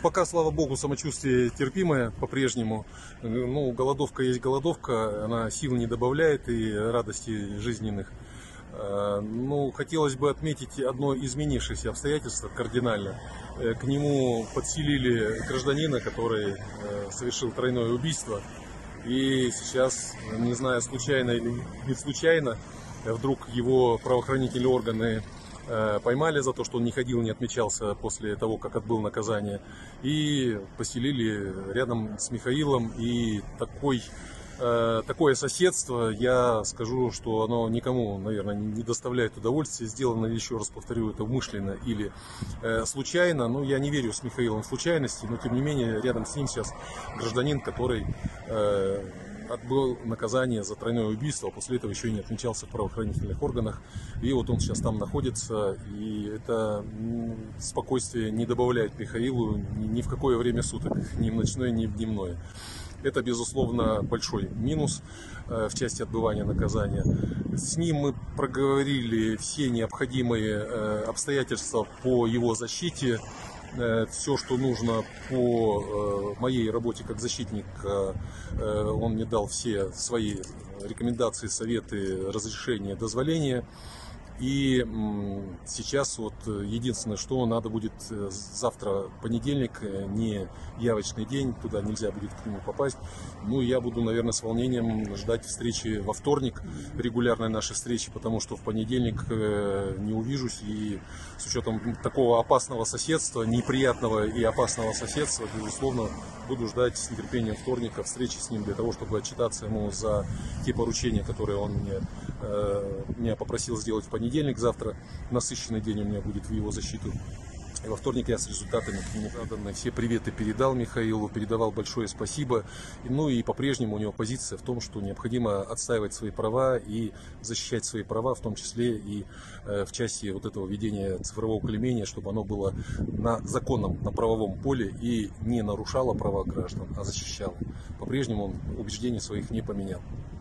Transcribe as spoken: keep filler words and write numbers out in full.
пока, слава богу, самочувствие терпимое по-прежнему. Ну, голодовка есть голодовка, она сил не добавляет и радости жизненных. Ну, хотелось бы отметить одно изменившееся обстоятельство кардинально. К нему подселили гражданина, который совершил тройное убийство. И сейчас, не знаю, случайно или не случайно, вдруг его правоохранительные органы поймали за то, что он не ходил, не отмечался после того, как отбыл наказание. И поселили рядом с Михаилом. И такой, такое соседство, я скажу, что оно никому, наверное, не доставляет удовольствия. Сделано, еще раз повторю, это умышленно или случайно. Но я не верю с Михаилом в случайности, но тем не менее рядом с ним сейчас гражданин, который отбыл наказание за тройное убийство, а после этого еще и не отмечался в правоохранительных органах. И вот он сейчас там находится, и это спокойствие не добавляет Михаилу ни в какое время суток, ни в ночное, ни в дневное. Это, безусловно, большой минус в части отбывания наказания. С ним мы проговорили все необходимые обстоятельства по его защите. Все, что нужно по моей работе как защитника, он мне дал все свои рекомендации, советы, разрешения, дозволения. И сейчас вот единственное, что надо будет завтра, понедельник, не явочный день, туда нельзя будет к нему попасть. Ну, я буду, наверное, с волнением ждать встречи во вторник, регулярной нашей встречи, потому что в понедельник не увижусь. И с учетом такого опасного соседства, неприятного и опасного соседства, безусловно, буду ждать с нетерпением вторника встречи с ним для того, чтобы отчитаться ему за те поручения, которые он мне, э, меня попросил сделать в понедельник. Завтра насыщенный день у меня будет в его защиту. И во вторник я с результатами заданные все приветы передал Михаилу, передавал большое спасибо. Ну и по-прежнему у него позиция в том, что необходимо отстаивать свои права и защищать свои права, в том числе и в части вот этого ведения цифрового клеймения, чтобы оно было на законном, на правовом поле и не нарушало права граждан, а защищало. По-прежнему он убеждений своих не поменял.